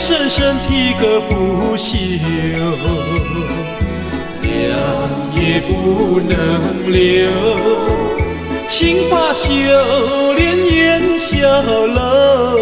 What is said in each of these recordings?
深深提个不休，凉也不能留，请把修炼咽下了，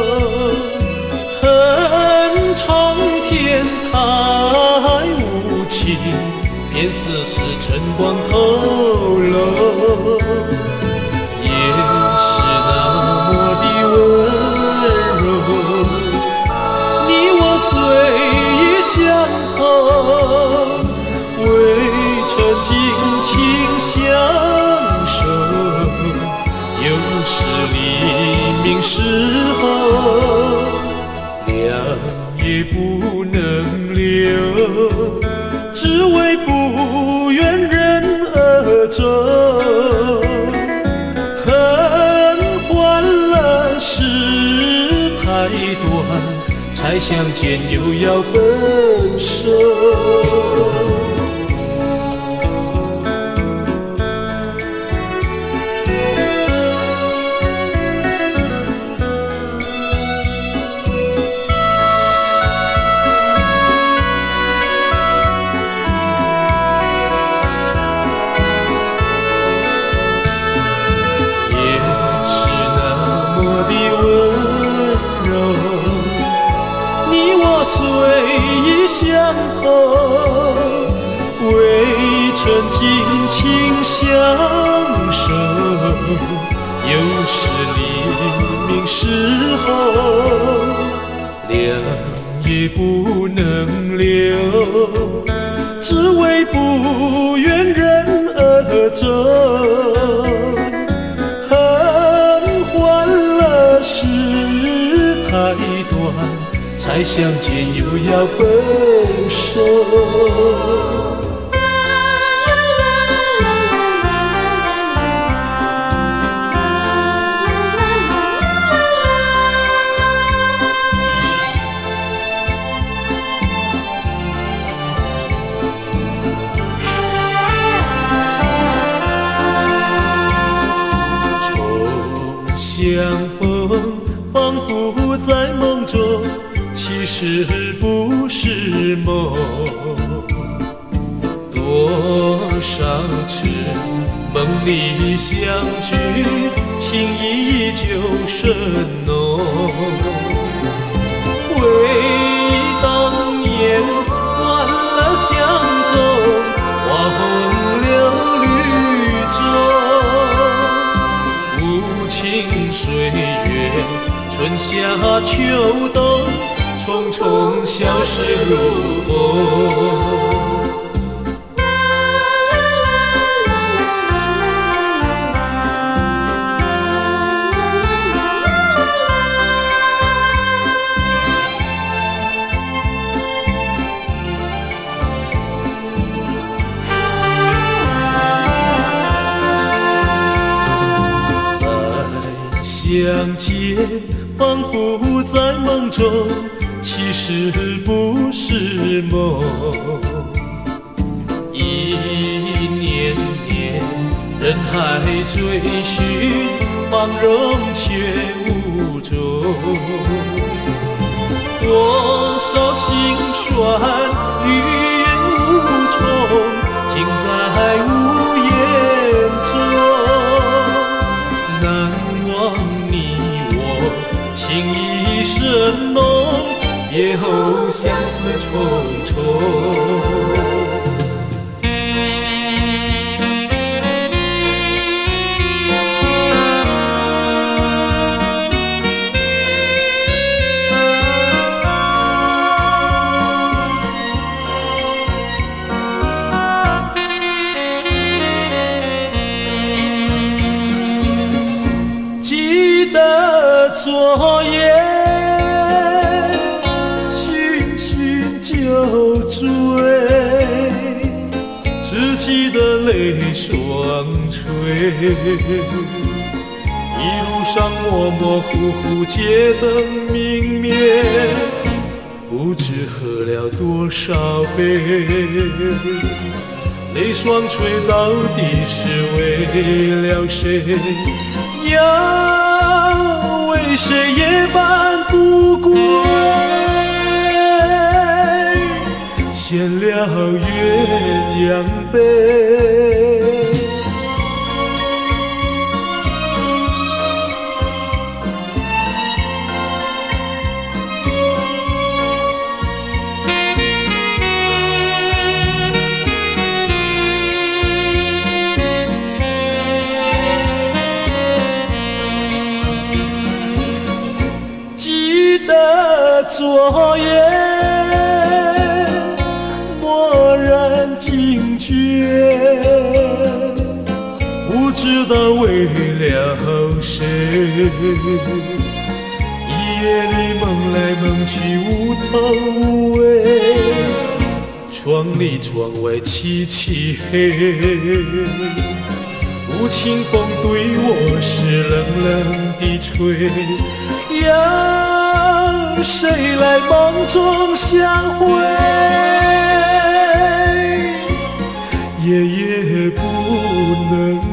恨苍天太无情，便似是晨光透露，也是那么的温柔。你我虽已相逢，未曾尽情相守，又是黎明时候，凉也不能留，只为不愿人而走，恨换了时太短，才相见又要分手。虽已相逢，未曾尽情相守，又是黎明时候，凉也不能留，只为不愿人而走，恨换了时太短，才相见又要分手。重相逢，仿佛在梦中，其实不是梦，多少次梦里相聚，情意依旧深浓。回忆当年换了相逢，花红了绿洲，无情岁月，春夏秋冬，匆匆消逝如风。再相见，仿佛在梦中，其实不是梦，一年年人海追寻，芳容却无踪。多少心酸，欲言无从，尽在无言中。难忘你我情意深浓，别后相思重重。记得昨夜寻寻旧追，只记得泪双垂，一路上模模糊糊，街灯明灭，不知喝了多少杯，泪双垂到底是为了谁？要为谁夜半不归？ 见了鸳鸯杯。记得昨夜蓦然惊觉，不知道为了谁，夜里梦来梦去无头无尾，窗里窗外漆漆黑，无情风对我是冷冷地吹，要谁来梦中相会？夜夜不能